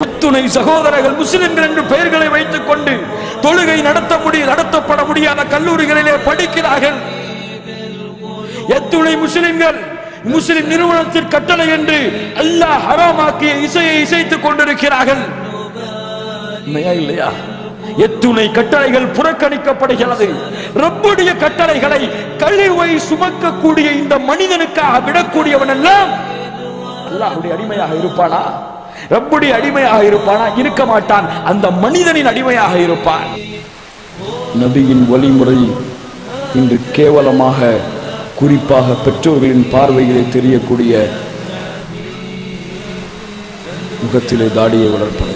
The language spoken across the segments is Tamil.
துணை சகோதரர்கள் முஸ்லிம்கள் என்று பெயர்களை வைத்துக் கொண்டு தொழுகை நடத்தப்பட முடியாத கல்லூரிகளிலே படிக்கிறார்கள். எத்துணை முஸ்லிம்கள் முஸ்லிம் நிறுவனத்தின் கட்டளை என்று அல்லாஹ் ஹராமாக்கிய இசையை இசைத்துக் கொண்டிருக்கிறார்கள். இல்லையா? எத்துணை கட்டளைகள் புறக்கணிக்கப்படுகிறது. ரப்புடைய கட்டளைகளை கழிவை சுமக்கக்கூடிய இந்த மனிதனுக்காக விடக்கூடியவன் எல்லாம் அல்லாஹ்வுடைய அடிமையாக இருப்பானா? ரப்புடைய அடிமையாக இருப்பானா? இருக்க மாட்டான். அந்த மனிதனின் அடிமையாக இருப்பான். நபியின் வழிமுறை இன்று கேவலமாக குறிப்பாக பெற்றோர்களின் பார்வையிலே தெரியக்கூடிய முகத்திலே தாடியை வளர்ப்பது.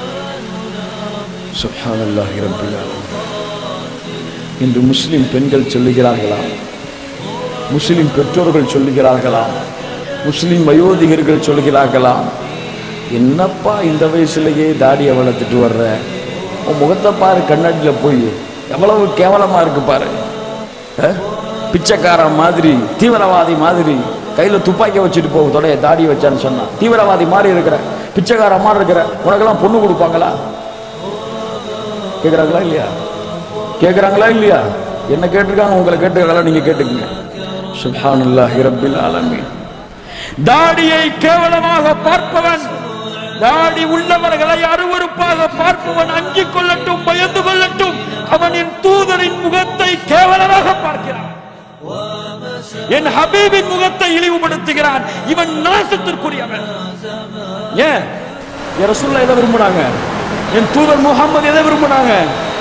சுப்ஹானல்லாஹி ரப்பில் ஆலமீன். இன்று முஸ்லிம் பெண்கள் சொல்லுகிறார்களா, முஸ்லிம் பெற்றோர்கள் சொல்லுகிறார்களா, முஸ்லிம் வயோதிகர்கள் சொல்கிறார்களா, என்னப்பா இந்த வயசுலயே தாடியை வளர்த்துட்டு வர்ற, உன் முகத்தை பாரு, கண்ணாடியில் போய் எவ்வளவு கேவலமா இருக்கு பாரு, பிச்சைக்காரன் மாதிரி தீவிரவாதி மாதிரி கையில துப்பாக்கி வச்சுட்டு போகும் தொடைய தாடி வச்சான்னு சொன்னா, தீவிரவாதி மாதிரி இருக்கிற, பிச்சைக்காரன் மாதிரி இருக்கிற, உனக்கெல்லாம் பொண்ணு கொடுப்பாங்களா? கேட்குறாங்களா இல்லையா? கேட்குறாங்களா இல்லையா? என்ன கேட்டிருக்காங்க, உங்களை கேட்டுருக்காங்களா? நீங்க கேட்டுக்குங்க. சுப்ஹானல்லாஹி ரப்பில் ஆலமீன். தாடியை கேவலமாக பார்ப்பவன், தாடி உள்ளவர்களை அருவருப்பாக பார்ப்பவன் அஞ்சிக் கொள்ளட்டும், பயந்து கொள்ளட்டும். அவனின் தூதரின் முகத்தை கேவலமாக பார்க்கிறான், என் ஹபீபின் முகத்தை இழிவுபடுத்துகிறான். இவன் நாசத்திற்குரியவன். ஏன் ரசூலுல்லாஹ் எதை விரும்பினாங்க? என் தூதர் முஹம்மது எதை விரும்பினாங்க?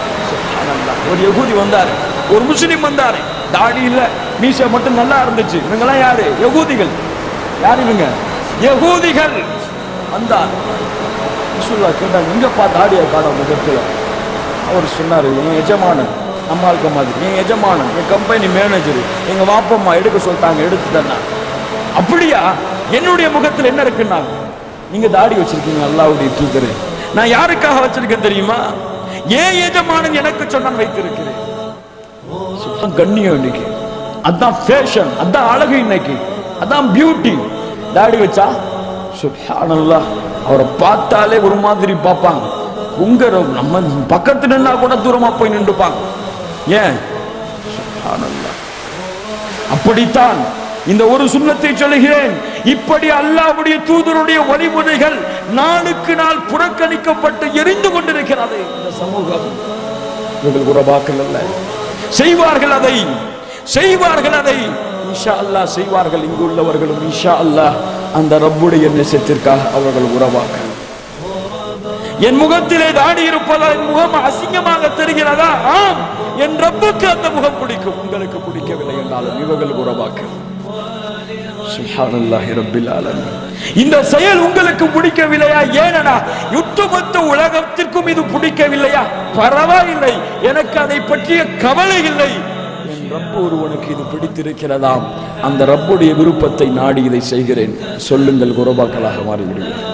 ஒரு யகூதி வந்தாரு, ஒரு முஸ்லிம் வந்தாரு, தாடி இல்ல, மீசை மட்டும் நல்லா இருந்துச்சு. இவங்கெல்லாம் யாரு? யகூதிகள். யார் இவங்க? யகூதிகள். வந்தார். ரசூலுல்லாஹ் கேட்டாங்க, எங்கப்பா தாடியை காணோம் முகத்துல? அவர் சொன்னாரு, என் எஜமானன், நம்மளுக்கு மாதிரி என் எஜமானன், என் கம்பெனி மேனேஜர், எங்க வாப்பம்மா எடுக்க சொல்லிட்டாங்க, எடுத்து தந்தா. அப்படியா? என்னுடைய முகத்தில் என்ன இருக்குன்னா, நீங்க தாடி வச்சிருக்கீங்க, அல்லாஹ்வுடைய தூதரே, நான் யாருக்காக வச்சிருக்கேன் தெரியுமா? ஏன் எஜமானன் எனக்கு சொன்னான் வைத்திருக்கிறேன். கண்ணியம் இன்னைக்கு, அதான் ஃபேஷன், அதான் அழகு இன்னைக்கு, அதான் பியூட்டி. தாடி வச்சா சுப்ஹானல்லாஹ், அவரை பார்த்தாலே ஒரு மாதிரி பார்ப்பாங்க. உங்க நம்ம பக்கத்துல நின்னா கூட தூரமா போய் நின்றுப்பாங்க. ஏன்? சுப்ஹானல்லாஹ். அப்படித்தான் இந்த ஒரு சுன்னத்தை சொல்லுகிறேன். இப்படி அல்லாஹ்வுடைய தூதருடைய வழிமுறைகள் நாளுக்கு நாள் புறக்கணிக்கப்பட்டு எரிந்து கொண்டிருக்கிறது இந்த சமூகம். இவர்கள் உறவாக்கள் அல்ல, செய்வார்கள் அதை, செய்வார்கள் அதை. இன்ஷா அல்லாஹ் செய்வார்கள். இங்கு உள்ளவர்களும் இன்ஷா அல்லாஹ் அந்த ரப்புடைய நேசத்திற்காக அவர்கள் உறவாக்கள். என் முகத்திலே தாடி இருப்பதால் என் முகம் அசிங்கமாக தெரிகிறதா? ஆம், என் ரப்புக்கு அந்த முகம் பிடிக்கும், உங்களுக்கு பிடிக்கவில்லை என்றாலும் இவர்கள் உறவாக்கள். சுப்ஹானல்லாஹி ரப்பில் ஆலமீன். இந்த செயல் உங்களுக்கு பிடிக்கவில்லையா? ஏனடா ஒட்டுமொத்த உலகத்திற்கும் இது பிடிக்கவில்லையா? பரவாயில்லை, எனக்கு அதை பற்றிய கவலை இல்லை. என் ரப்பு ஒருவனுக்கு இது பிடித்திருக்கிறதாம், அந்த ரப்புடைய விருப்பத்தை நாடி இதை செய்கிறேன். சொல்லுங்கள், குரபாக்களாக மாறிவிடுவேன்.